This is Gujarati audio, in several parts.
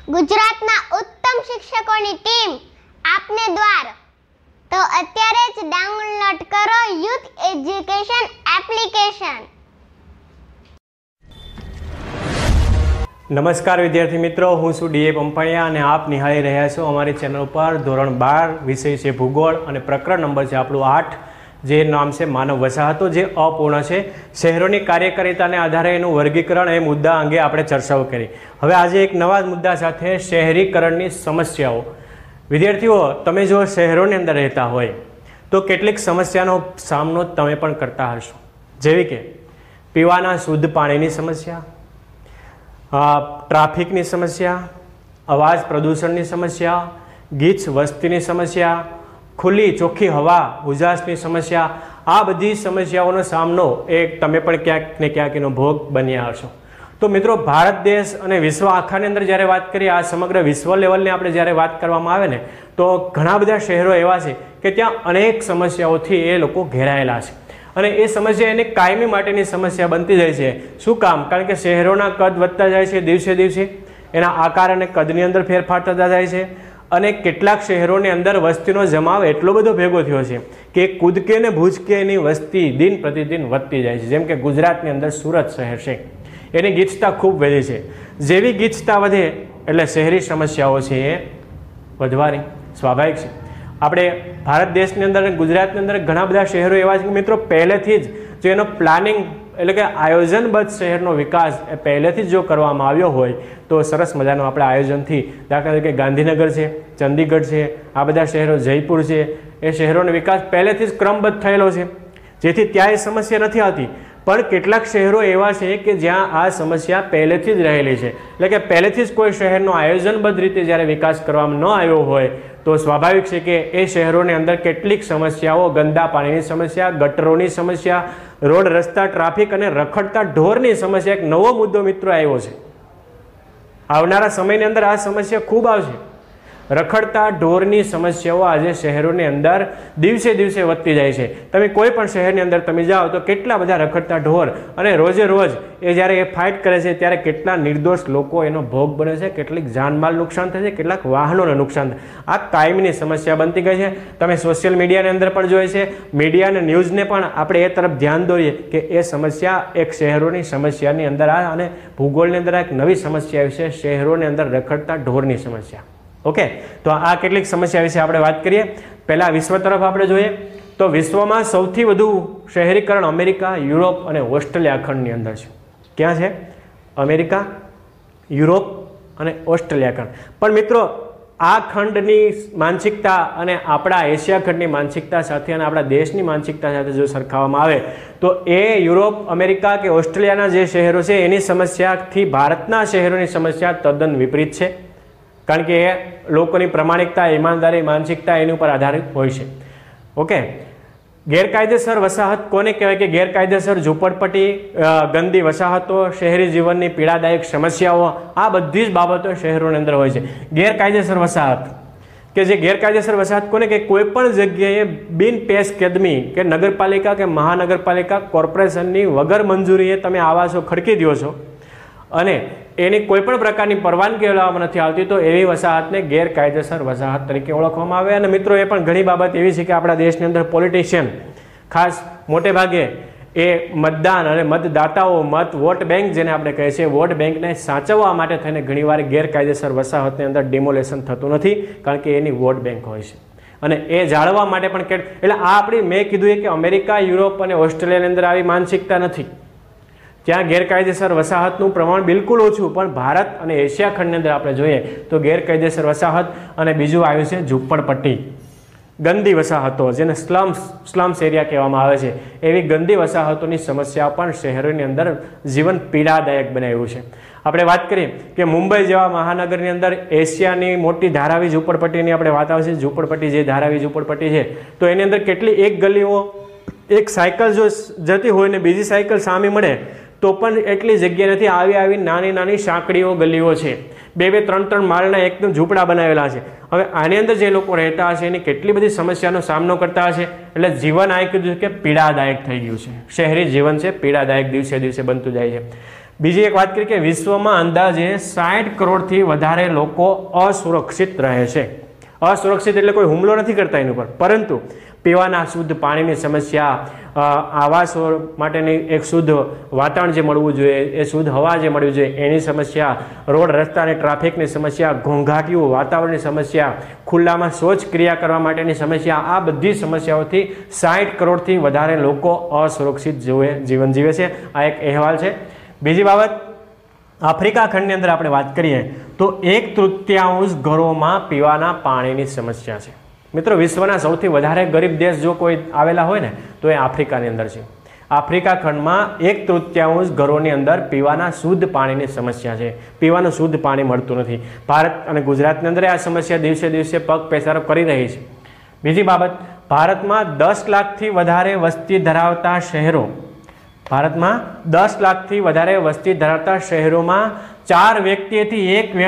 ગુજરાતના ઉત્તમ શિક્ષકોની ટીમ આપને દ્વાર. તો અત્યારે જ ડાઉનલોડ કરો યુથ એજ્યુકેશન એપ્લિકેશન. નમસ્કાર વિદ્યાર્થી મિત્રો, હું છું ડીએ પંપાણિયા અને આપ નિહાળી રહ્યા છો અમારી ચેનલ પર ધોરણ 12 વિષય છે ભૂગોળ અને પ્રકરણ નંબર છે આપણું 8, જે નામ છે માનવ વસાહતો, જે અપૂર્ણ છે. શહેરોની કાર્યકારિતાને આધારે એનું વર્ગીકરણ એ મુદ્દા અંગે આપણે ચર્ચાઓ કરી. હવે આજે એક નવા મુદ્દા સાથે શહેરીકરણની સમસ્યાઓ. વિદ્યાર્થીઓ, તમે જો શહેરોની અંદર રહેતા હોય તો કેટલીક સમસ્યાનો સામનો તમે પણ કરતા હશો, જેવી કે પીવાના શુદ્ધ પાણીની સમસ્યા, ટ્રાફિકની સમસ્યા, અવાજ પ્રદૂષણની સમસ્યા, ગીચ વસ્તીની સમસ્યા, ખુલ્લી ચોખ્ખી હવા ઉજાસની સમસ્યા. આ બધી સમસ્યાઓનો સામનો એ તમે પણ ક્યાંક ને ક્યાંક એનો ભોગ બન્યા હશો. તો મિત્રો, ભારત દેશ અને વિશ્વ આખાની અંદર જ્યારે વાત કરીએ, આ સમગ્ર વિશ્વ લેવલની આપણે જ્યારે વાત કરવામાં આવે ને, તો ઘણા બધા શહેરો એવા છે કે ત્યાં અનેક સમસ્યાઓથી એ લોકો ઘેરાયેલા છે અને એ સમસ્યા એને કાયમી માટેની સમસ્યા બનતી જાય છે. શું કામ? કારણ કે શહેરોના કદ વધતા જાય છે દિવસે દિવસે, એના આકાર અને કદની અંદર ફેરફાર થતા જાય છે અને કેટલાક શહેરોની અંદર વસ્તીનો જમાવ એટલો બધો ભેગો થયો છે કે કૂદકે ને ભૂજકે એની વસ્તી દિન પ્રતિદિન વધતી જાય છે. જેમ કે ગુજરાતની અંદર સુરત શહેર છે, એની ગીચતા ખૂબ વધી છે. જેવી ગીચતા વધે એટલે શહેરી સમસ્યાઓ છે એ વધવાની સ્વાભાવિક છે. આપણે ભારત દેશની અંદર અને ગુજરાતની અંદર ઘણા બધા શહેરો એવા છે કે મિત્રો, પહેલેથી જ જો એનો પ્લાનિંગ એટલે કે આયોજનબદ્ધ શહેરનો વિકાસ એ પહેલેથી જ જો કરવામાં આવ્યો હોય તો સરસ મજાનું આપણે આયોજનથી, દાખલા તરીકે ગાંધીનગર છે, ચંદીગઢ છે, આ બધા શહેરો, જયપુર છે, એ શહેરોનો વિકાસ પહેલેથી જ ક્રમબદ્ધ થયેલો છે, જેથી ત્યાં એ સમસ્યા નથી આવતી. પણ કેટલાક શહેરો એવા છે કે જ્યાં આ સમસ્યા પહેલેથી જ રહેલી છે, એટલે કે પહેલેથી જ કોઈ શહેરનો આયોજનબદ્ધ રીતે જ્યારે વિકાસ કરવામાં ન આવ્યો હોય તો સ્વાભાવિક છે કે એ શહેરોની અંદર કેટલીક સમસ્યાઓ, ગંદા પાણીની સમસ્યા, ગટરોની સમસ્યા, રોડ રસ્તા, ટ્રાફિક અને રખડતા ઢોરની સમસ્યા, એક નવો મુદ્દો મિત્રો આવ્યો છે. આવનારા સમયની અંદર આ સમસ્યા ખૂબ આવશે. રખડતા ઢોરની સમસ્યાઓ આજે શહેરોની અંદર દિવસે દિવસે વધતી જાય છે. તમે કોઈ પણ શહેરની અંદર તમે જાઓ તો કેટલા બધા રખડતા ઢોર, અને રોજે રોજ એ જ્યારે એ ફાઇટ કરે છે ત્યારે કેટલા નિર્દોષ લોકો એનો ભોગ બને છે, કેટલીક જાનમાલ નુકસાન થાય છે, કેટલાક વાહનોને નુકસાન થાય. આ કાયમની સમસ્યા બનતી ગઈ છે. તમે સોશિયલ મીડિયાની અંદર પણ જોઈએ છે, મીડિયા અને ન્યૂઝને પણ આપણે એ તરફ ધ્યાન દોરીએ કે એ સમસ્યા એક શહેરોની સમસ્યાની અંદર આ, અને ભૂગોળની અંદર એક નવી સમસ્યા આવી છે, શહેરોની અંદર રખડતા ઢોરની સમસ્યા. ઓકે, તો આ કેટલીક સમસ્યા વિશે આપણે વાત કરીએ. પહેલા વિશ્વ તરફ આપણે જોઈએ તો વિશ્વમાં સૌથી વધુ શહેરીકરણ અમેરિકા, યુરોપ અને ઓસ્ટ્રેલિયા ખંડની અંદર છે. ક્યાં છે? અમેરિકા, યુરોપ અને ઓસ્ટ્રેલિયા ખંડ. પણ મિત્રો, આ ખંડની માનસિકતા અને આપણા એશિયા ખંડની માનસિકતા સાથે અને આપણા દેશની માનસિકતા સાથે જો સરખાવવામાં આવે તો એ યુરોપ, અમેરિકા કે ઓસ્ટ્રેલિયાના જે શહેરો છે એની સમસ્યાથી ભારતના શહેરોની સમસ્યા તદ્દન વિપરીત છે. કારણ કે એ લોકોની પ્રમાણિકતા, ઈમાનદારી, માનસિકતા એની ઉપર આધારિત હોય છે. ઓકે, ગેરકાયદેસર વસાહત કોને કહેવાય? કે ગેરકાયદેસર ઝૂંપડપટ્ટી, ગંદી વસાહતો, શહેરી જીવનની પીડાદાયક સમસ્યાઓ, આ બધી જ બાબતો શહેરોની અંદર હોય છે. ગેરકાયદેસર વસાહત, કે જે ગેરકાયદેસર વસાહત કોને કે કોઈ પણ જગ્યાએ બિન પેશ કદમી કે નગરપાલિકા કે મહાનગરપાલિકા કોર્પોરેશનની વગર મંજૂરીએ તમે આવાસો ખડકી દો છો અને એની કોઈ પણ પ્રકારની પરવાનગી લેવામાં નથી આવતી, તો એવી વસાહતને ગેરકાયદેસર વસાહત તરીકે ઓળખવામાં આવે. અને મિત્રો, એ પણ ઘણી બાબત એવી છે કે આપણા દેશની અંદર પોલિટિશિયન, ખાસ મોટે ભાગે એ મતદાન અને મતદાતાઓ, વોટ બેંક જેને આપણે કહીએ છીએ, વોટ બેંકને સાચવવા માટે થઈને ઘણીવાર ગેરકાયદેસર વસાહતની અંદર ડિમોલેશન થતું નથી, કારણ કે એની વોટ બેંક હોય છે. અને એ જાળવવા માટે પણ એટલે આ આપણી, મેં કીધું કે અમેરિકા, યુરોપ અને ઓસ્ટ્રેલિયાની અંદર આવી માનસિકતા નથી. ત્યાં ગેરકાયદેસર વસાહતનું પ્રમાણ બિલકુલ ઓછું. પણ ભારત અને એશિયા ખંડની અંદર આપણે જોઈએ તો ગેરકાયદેસર વસાહત અને બીજું આવ્યું છે ઝૂંપડપટ્ટી, ગંદી વસાહતો, જેને સ્લમ્સ એરિયા કહેવામાં આવે છે. એવી ગંદી વસાહતોની સમસ્યા પણ શહેરોની અંદર જીવન પીડાદાયક બનાવ્યું છે. આપણે વાત કરીએ કે મુંબઈ જેવા મહાનગરની અંદર એશિયાની મોટી ધારાવી ઝૂંપડપટ્ટીની આપણે વાત આવે છે. ઝૂંપડપટ્ટી, જે ધારાવી ઝૂંપડપટ્ટી છે, તો એની અંદર કેટલી, એક ગલીઓ, એક સાયકલ જો જતી હોય ને બીજી સાયકલ સામે મળે તો પણ એટલી જગ્યા નથી. આવી નાની નાની સાંકડીઓ, ગલીઓ છે, 2-3 માળના એકદમ ઝૂંપડા બનાવેલા છે. હવે આની અંદર જે લોકો રહેતા હશે એની કેટલી બધી સમસ્યાનો સામનો કરતા હશે. એટલે જીવન આ કીધું કે પીડાદાયક થઈ ગયું છે. શહેરી જીવન છે પીડાદાયક દિવસે દિવસે બનતું જાય છે. બીજી એક વાત કરીએ કે વિશ્વમાં અંદાજે 60 કરોડથી વધારે લોકો અસુરક્ષિત રહે છે. અસુરક્ષિત એટલે કોઈ હુમલો નથી કરતા એની ઉપર, પરંતુ પીવાના શુદ્ધ પાણીની સમસ્યા, આવાસ માટેની એક શુદ્ધ વાતાવરણ જે મળવું જોઈએ, એ શુદ્ધ હવા જે મળવી જોઈએ એની સમસ્યા, રોડ રસ્તાની ટ્રાફિકની સમસ્યા, ઘોંઘાટિયું વાતાવરણની સમસ્યા, ખુલ્લામાં શૌચ ક્રિયા કરવા માટેની સમસ્યા, આ બધી સમસ્યાઓથી 60 કરોડથી વધારે લોકો અસુરક્ષિત જીવન જીવે છે. આ એક અહેવાલ છે. બીજી બાબત, આફ્રિકા ખંડની અંદર આપણે વાત કરીએ તો 1/3 ઘરોમાં પીવાના પાણીની સમસ્યા છે. મિત્રો, વિશ્વના સૌથી વધારે ગરીબ દેશ જો કોઈ આવેલા હોય ને તો એ આફ્રિકાની અંદર છે. આફ્રિકા ખંડમાં 1/3 ઘરોની અંદર પીવાના શુદ્ધ પાણીની સમસ્યા છે. પીવાનું શુદ્ધ પાણી મળતું નથી. ભારત અને ગુજરાતની અંદર આ સમસ્યા દિવસે દિવસે પગ પેસારો કરી રહી છે. બીજી બાબત, ભારતમાં 10 લાખથી વધારે વસ્તી ધરાવતા શહેરો, ભારતમાં 10 લાખથી વધારે વસ્તી ધરાવતા શહેરોમાં 4 વ્યક્તિથી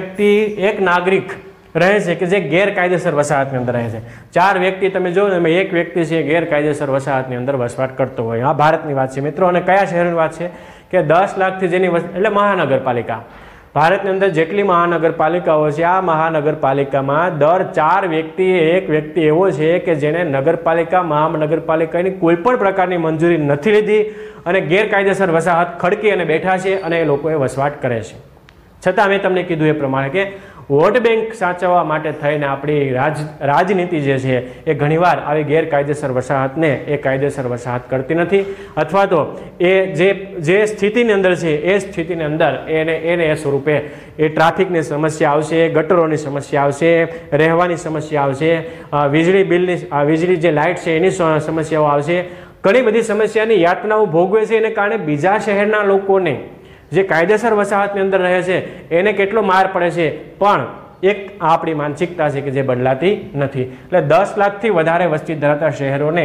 એક નાગરિક રહે છે કે જે ગેરકાયદેસર વસાહતની અંદર રહે છે. 4 વ્યક્તિ તમે જો, એક વ્યક્તિ છે ગેરકાયદેસર વસાહતની અંદર વસવાટ કરતો હોય. આ ભારતની વાત છે મિત્રો. અને કયા શહેરની વાત છે કે 10 લાખથી જેની એટલે મહાનગરપાલિકા, ભારતની અંદર જેટલી મહાનગરપાલિકાઓ છે, આ મહાનગરપાલિકામાં દર 4 વ્યક્તિએ એક વ્યક્તિ એવો છે કે જેને નગરપાલિકા મહાનગરપાલિકાની કોઈ પણ પ્રકારની મંજૂરી નથી લીધી અને ગેરકાયદેસર વસાહત ખડકી અને બેઠા છે અને એ લોકોએ વસવાટ કરે છે. છતાં મેં તમને કીધું એ પ્રમાણે કે વોટ બેંક સાચવવા માટે થઈને આપણી રાજનીતિ જે છે એ ઘણીવાર આવી ગેરકાયદેસર વસાહતને એ કાયદેસર વસાહત કરતી નથી, અથવા તો એ જે સ્થિતિની અંદર છે એ સ્થિતિની અંદર એને એ સ્વરૂપે એ ટ્રાફિકની સમસ્યા આવશે, ગટરોની સમસ્યા આવશે, રહેવાની સમસ્યા આવશે, વીજળી બિલની વીજળી જે લાઇટ છે એની સમસ્યાઓ આવશે. ઘણી બધી સમસ્યાની યાતનાઓ ભોગવે છે. એને કારણે બીજા શહેરના લોકોને જે કાયદેસર વસાહતની અંદર રહે છે એને કેટલો માર પડે છે, પણ એક આપણી માનસિકતા છે કે જે બદલાતી નથી. એટલે 10 લાખથી વધારે વસ્તી ધરાવતા શહેરોને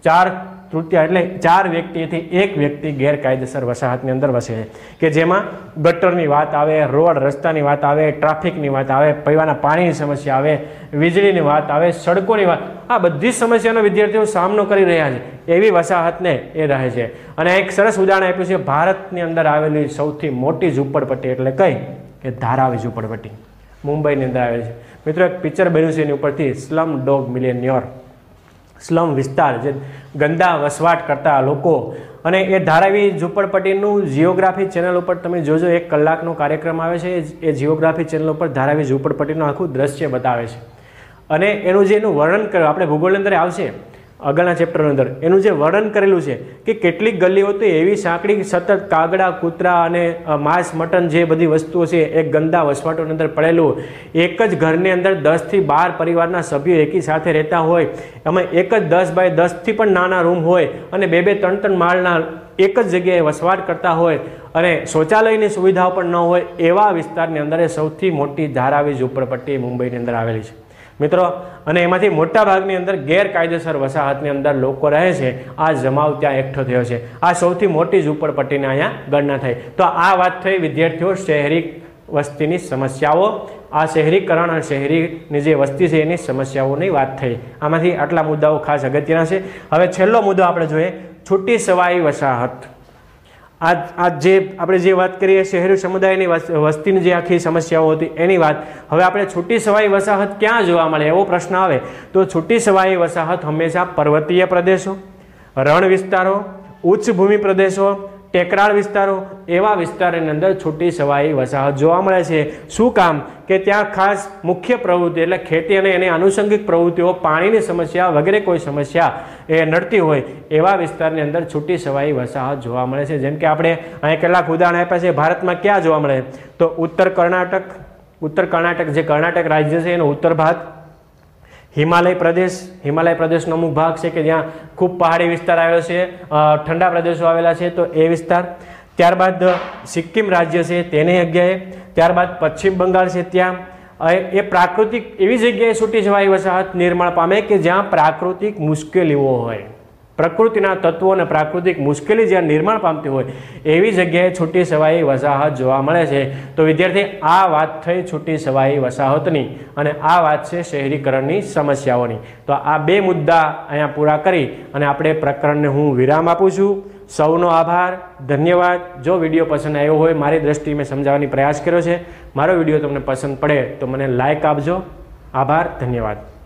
4/3 એટલે 4 વ્યક્તિથી એક વ્યક્તિ ગેરકાયદેસર વસાહતની અંદર વસે છે, કે જેમાં ગટરની વાત આવે, રોડ રસ્તાની વાત આવે, ટ્રાફિકની વાત આવે, પીવાના પાણીની સમસ્યા આવે, વીજળીની વાત આવે, સડકોની વાત, આ બધી સમસ્યાનો વિદ્યાર્થીઓ સામનો કરી રહ્યા છે. એવી વસાહતને એ રહે છે. અને એક સરસ ઉદાહરણ આપ્યું છે ભારતની અંદર આવેલી સૌથી મોટી ઝૂંપડપટ્ટી એટલે કઈ કે ધારાવી ઝૂંપડપટ્ટી મુંબઈની અંદર આવેલી છે. મિત્રો, એક પિક્ચર બન્યું છે એની ઉપરથી, સ્લમ ડોગ મિલિયનિયર, સ્લમ વિસ્તાર, જે ગંદા વસવાટ કરતા લોકો. અને એ ધારાવી ઝૂંપડપટ્ટીનું જિયોગ્રાફી ચેનલ ઉપર તમે જોજો, 1 કલાકનો કાર્યક્રમ આવે છે. એ જિયોગ્રાફી ચેનલ ઉપર ધારાવી ઝૂંપડપટ્ટીનું આખું દ્રશ્ય બતાવે છે. અને એનું જે એનું વર્ણન કર્યું, આપણે ભૂગોળની અંદર આવશે આગળના ચેપ્ટરની અંદર, એનું જે વર્ણન કરેલું છે કે કેટલીક ગલીઓ તો એવી સાંકડી, સતત કાગડા, કૂતરા અને માંસ, મટન જે બધી વસ્તુઓ છે એ ગંદા વસવાટોની અંદર પડેલું. એક જ ઘરની અંદર 10થી 12 પરિવારના સભ્યો એકી સાથે રહેતા હોય, એમાં એક જ 10 બાય 10થી પણ નાના રૂમ હોય અને 2-2, 3-3 માળના એક જ જગ્યાએ વસવાટ કરતા હોય અને શૌચાલયની સુવિધાઓ પણ ન હોય, એવા વિસ્તારની અંદર સૌથી મોટી ધારાવી ઝૂંપડપટ્ટી મુંબઈની અંદર આવેલી છે મિત્રો. અને એમાંથી મોટા ભાગની અંદર ગેરકાયદેસર વસાહતની અંદર લોકો રહે છે. આ જમાવ ત્યાં એકઠો થયો છે. આ સૌથી મોટી ઝૂંપડપટ્ટીને અહીંયા ગણના થઈ. તો આ વાત થઈ વિદ્યાર્થીઓ શહેરી વસ્તીની સમસ્યાઓ, આ શહેરીકરણ અને શહેરીની જે વસ્તી છે એની સમસ્યાઓની વાત થઈ. આમાંથી આટલા મુદ્દાઓ ખાસ અગત્યના છે. હવે છેલ્લો મુદ્દો આપણે જોઈએ, છૂટી છવાઈ વસાહત. આ જે આપણે જે વાત કરીએ શહેરી સમુદાયની વસ્તીની જે આખી સમસ્યાઓ હતી એની વાત, હવે આપણે છૂટી છવાઈ વસાહત ક્યાં જોવા મળે એવો પ્રશ્ન આવે તો છૂટી છવાઈ વસાહત હંમેશા પર્વતીય પ્રદેશો, રણ વિસ્તારો, ઉચ્ચ ભૂમિ પ્રદેશો, ટેકરાળ વિસ્તારો, એવા વિસ્તારોની અંદર છૂટી છવાઈ વસાહત જોવા મળે છે. શું કામ કે ત્યાં ખાસ મુખ્ય પ્રવૃત્તિ એટલે ખેતી અને એની આનુષંગિક પ્રવૃત્તિઓ, પાણીની સમસ્યા વગેરે કોઈ સમસ્યા એ નડતી હોય એવા વિસ્તારની અંદર છૂટી છવાઈ વસાહત જોવા મળે છે. જેમ કે આપણે અહીં કેટલાક ઉદાહરણ આપ્યા છે. ભારતમાં ક્યાં જોવા મળે તો ઉત્તર કર્ણાટક જે કર્ણાટક રાજ્ય છે એનો ઉત્તર ભાગ, હિમાલય પ્રદેશનો અમુક ભાગ છે કે જ્યાં ખૂબ પહાડી વિસ્તાર આવેલો છે, ઠંડા પ્રદેશો આવેલા છે તો એ વિસ્તાર. ત્યારબાદ સિક્કિમ રાજ્ય છે તેની જગ્યાએ, ત્યારબાદ પશ્ચિમ બંગાળ છે ત્યાં. એ પ્રાકૃતિક એવી જગ્યાએ છૂટી છવાઈ વસાહત નિર્માણ પામે કે જ્યાં પ્રાકૃતિક મુશ્કેલીઓ હોય, પ્રકૃતિના તત્વો અને પ્રાકૃતિક મુશ્કેલી જ્યાં નિર્માણ પામતી હોય એવી જગ્યાએ છૂટી છવાઈ વસાહત જોવા મળે છે. તો વિદ્યાર્થી, આ વાત થઈ છૂટી છવાઈ વસાહતની અને આ વાત છે શહેરીકરણની સમસ્યાઓની. તો આ 2 મુદ્દા અહીંયા પૂરા કરી અને આપણે પ્રકરણને હું વિરામ આપું છું. સૌનો આભાર, ધન્યવાદ. જો વિડીયો પસંદ આવ્યો હોય, મારી દ્રષ્ટિએ મેં સમજાવવાની પ્રયાસ કર્યો છે, મારો વિડીયો તમને પસંદ પડે તો મને લાઈક આપજો. આભાર, ધન્યવાદ.